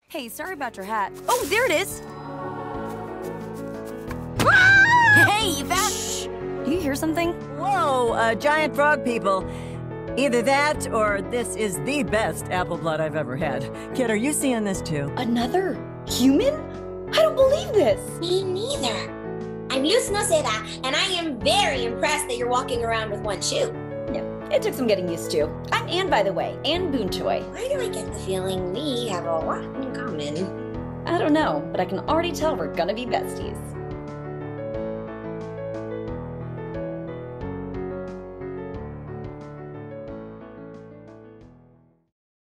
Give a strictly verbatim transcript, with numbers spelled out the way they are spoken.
Hey, sorry about your hat. Oh, there it is! Ah! Hey, you found... Shh! Do you hear something? Whoa, uh, giant frog people. Either that, or this is the best apple blood I've ever had. Kid, are you seeing this too? Another human? I don't believe this! Me neither. I'm Luz Noceda, and I am very impressed that you're walking around with one shoe. Yeah, it took some getting used to. I'm Anne, by the way, Anne Boonchoy. Why do I get the feeling we have a lot in common? I don't know, but I can already tell we're gonna be besties.